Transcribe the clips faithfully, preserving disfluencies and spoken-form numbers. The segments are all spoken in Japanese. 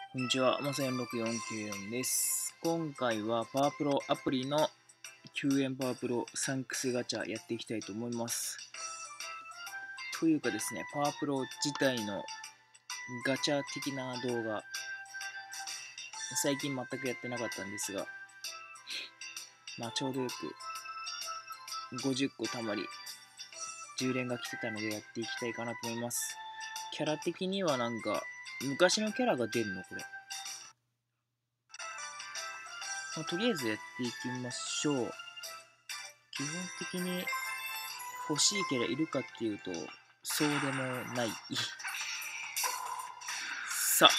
こんにちは、まさよんろくよんきゅうよんです。今回はパワープロアプリのきゅうえんパワープロサンクスガチャやっていきたいと思います。というかですね、パワープロ自体のガチャ的な動画、最近全くやってなかったんですが、まあちょうどよくごじゅっこたまり、じゅう連が来てたのでやっていきたいかなと思います。キャラ的にはなんか、昔のキャラが出るのこれ。まあ、とりあえずやっていきましょう。基本的に欲しいキャラいるかっていうと、そうでもない。さあ。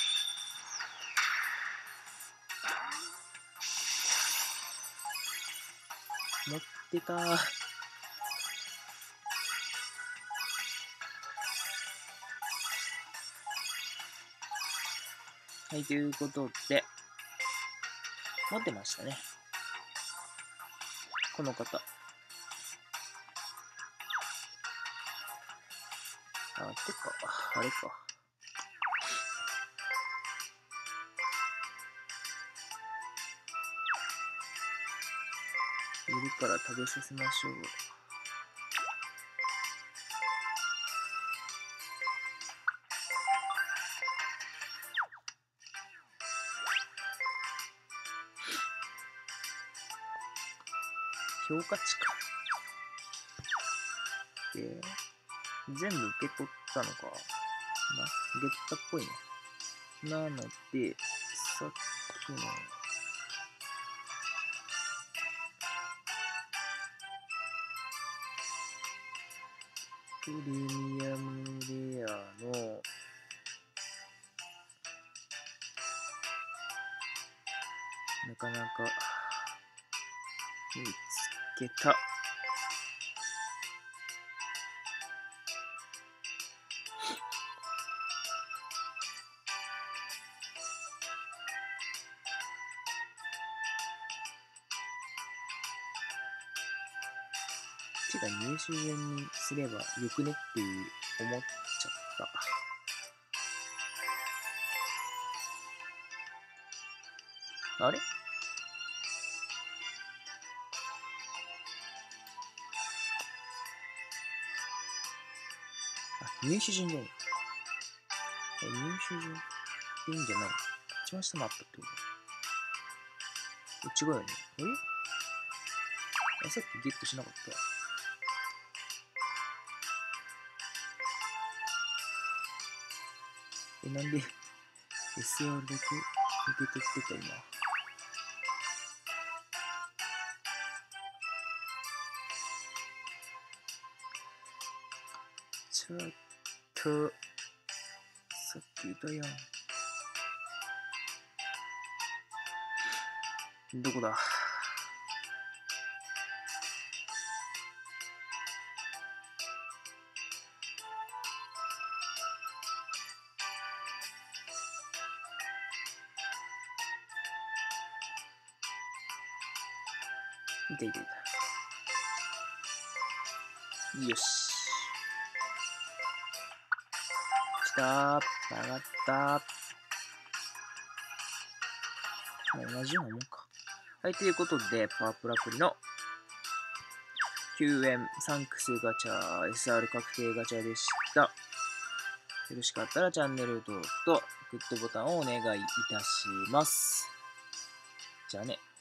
持ってかー。はい、ということで、持ってましたね。この方。あ、てか、あれか。いるから食べさせましょう。評価値か。で、全部受け取ったのか。な、ゲッタっぽいね。なので、さっきの、プレミアムレアの、なかなか見つけた。てか入手順にすればよくねっていう思っちゃった。あれあ、入手順じゃない。え、入手順っていいんじゃない？一番下もあったってこと？違うよね。ええ、さっきゲットしなかった。え、なんで エスアール だけ受け取ってた今。ちょっと、さっき言ったやん。どこだ？いたいたいた。よし。来たー。上がったー。同じようなもんか。はい、ということで、パワープロアプリのきゅうえんサンクスガチャ エスアール 確定ガチャでした。よろしかったらチャンネル登録とグッドボタンをお願いいたします。じゃあね。